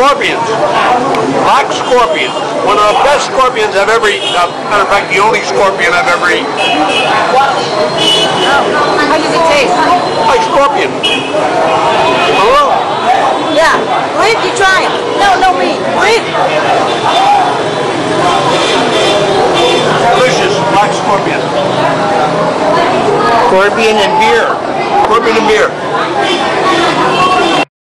Scorpions. Black scorpion. One of the best scorpions I've ever eaten. Matter of fact, the only scorpion I've ever eaten. How does it taste? Like scorpion. Hello? Yeah. Wait, you try it. No, me. Wait. Delicious. Black scorpion. Scorpion and beer. Scorpion and beer.